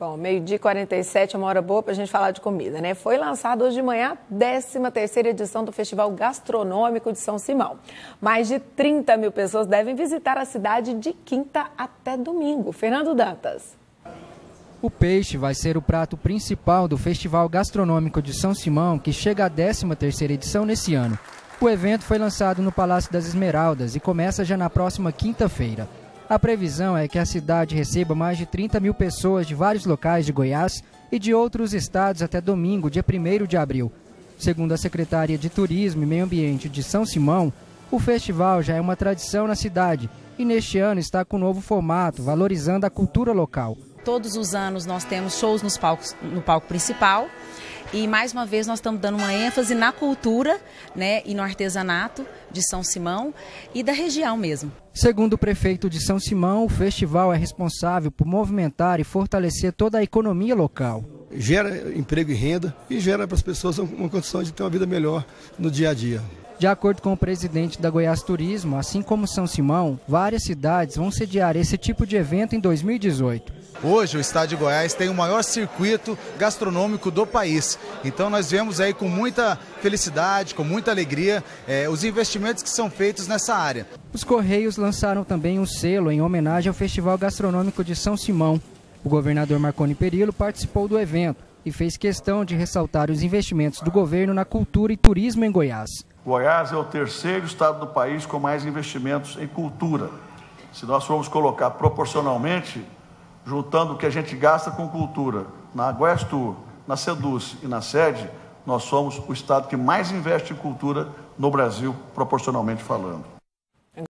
Bom, 12h47 é uma hora boa para a gente falar de comida, né? Foi lançado hoje de manhã a 13ª edição do Festival Gastronômico de São Simão. Mais de 30 mil pessoas devem visitar a cidade de quinta até domingo. Fernando Dantas. O peixe vai ser o prato principal do Festival Gastronômico de São Simão, que chega à 13ª edição nesse ano. O evento foi lançado no Palácio das Esmeraldas e começa já na próxima quinta-feira. A previsão é que a cidade receba mais de 30 mil pessoas de vários locais de Goiás e de outros estados até domingo, dia 1º de abril. Segundo a Secretaria de Turismo e Meio Ambiente de São Simão, o festival já é uma tradição na cidade e neste ano está com um novo formato, valorizando a cultura local. Todos os anos nós temos shows no palco principal e mais uma vez nós estamos dando uma ênfase na cultura, né, e no artesanato de São Simão e da região mesmo. Segundo o prefeito de São Simão, o festival é responsável por movimentar e fortalecer toda a economia local. Gera emprego e renda e gera para as pessoas uma condição de ter uma vida melhor no dia a dia. De acordo com o presidente da Goiás Turismo, assim como São Simão, várias cidades vão sediar esse tipo de evento em 2018. Hoje o estado de Goiás tem o maior circuito gastronômico do país. Então nós vemos aí com muita felicidade, com muita alegria, os investimentos que são feitos nessa área. Os Correios lançaram também um selo em homenagem ao Festival Gastronômico de São Simão. O governador Marconi Perillo participou do evento e fez questão de ressaltar os investimentos do governo na cultura e turismo em Goiás. Goiás é o terceiro estado do país com mais investimentos em cultura. Se nós formos colocar proporcionalmente, juntando o que a gente gasta com cultura, na Goiás Tour, na Seduz e na sede, nós somos o estado que mais investe em cultura no Brasil, proporcionalmente falando.